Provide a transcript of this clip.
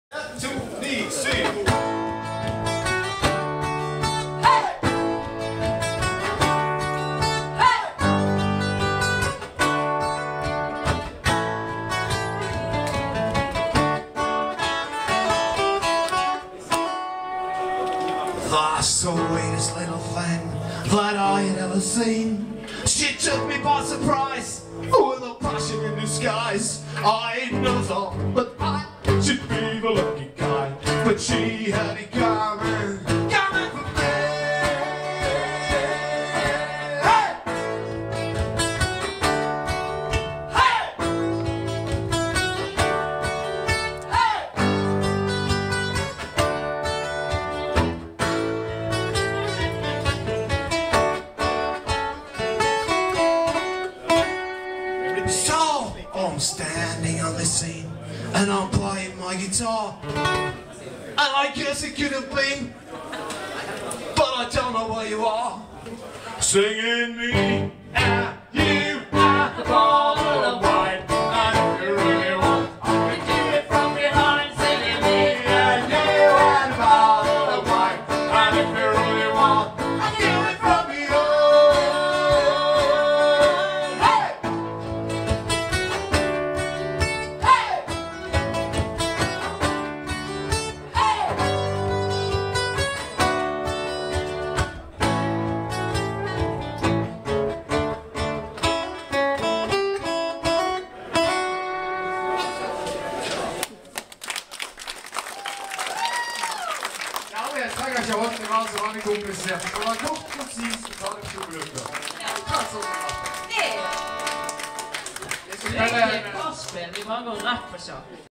1, 2, 3, 4. The sweetest little thing that I had ever seen. She took me by surprise with a passion in disguise. I never thought that I should be the lucky guy, but she had it coming for me. Hey! Hey! So I'm standing on the scene and I'm playing my guitar, and I guess it could have been, but I don't know where you are. Singing me and you at the bottle of wine, and if you really want, I can do it from behind. Singing me and you at the bottle of wine, and if you really want, I can do it from behind. Hey! Jeg trækker sig rundt, det var så mange gode placerer. Det var godt, præcis, og så er det 7 minutter. Det er gospel, vi bare går rett på sak.